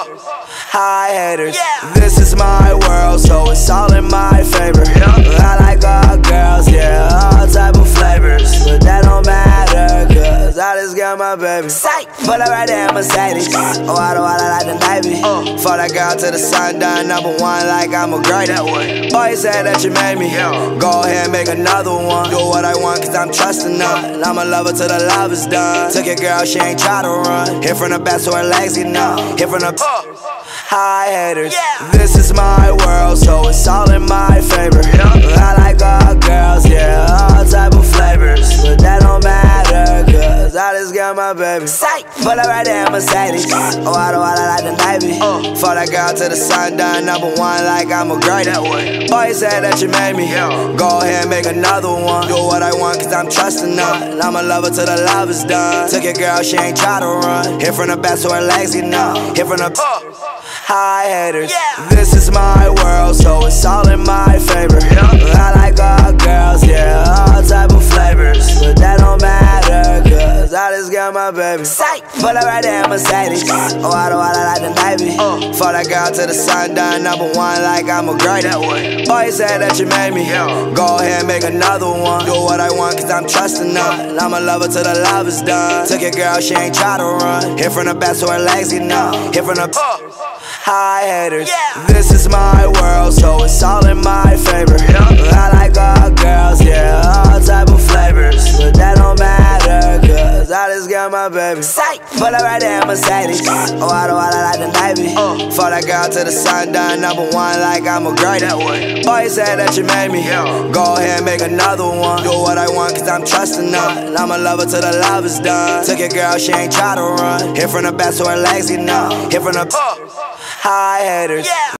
Hi haters, this is my world, so it's all in my favor. I like all girls, yeah, all type of flavors, but that don't matter, cause I just got my baby. But I ride that Mercedes, oh I don't like the Navy. For that girl to the sun done, #1 like I'm a great. Boy, you said that you made me, go ahead and make another one. Do what I want cause I'm trusting none. I'm a lover till the love is done. Took your girl, she ain't try to run. Hit from the back so her legs get numb. Hit from the hi haters, this is my world, so it's all in my favor. I like all girls, yeah, all type of flavors, but that don't matter, cause I just got my baby. But I ride that Mercedes, oh I don't like the Navy. For that girl to the sun done, #1 like I'm a great. Boy, you said that you made me, go ahead and make another one. Do what I want cause I'm trusting none. I'm a lover till the love is done. Took your girl, she ain't try to run. Hit from the back so her legs get numb. Hit from the hi haters, this is my world, so it's all in my favor. I like all girls, yeah, all type of flavors, but that don't matter, cause I just got my baby. But I ride that Mercedes, oh I don't like the Navy. For that girl to the sun done, #1 like I'm a great. Boy, you said that you made me, go ahead and make another one. Do what I want cause I'm trusting none. I'm a lover till the love is done. Took your girl, she ain't try to run. Hit from the back so her legs get numb. Hit from the hi haters, this is my world, so it's all in my favor. I like all girls, yeah, all type of flavors, but that don't matter, cause I just got my baby. But I ride that Mercedes, oh I don't like the Navy. For that girl to the sun done, #1 like I'm a great. Boy, you said that you made me, go ahead and make another one. Do what I want cause I'm trusting none. I'm a lover till the love is done. Took your girl, she ain't try to run. Hit from the back so her legs get numb. Hit from the hi haters.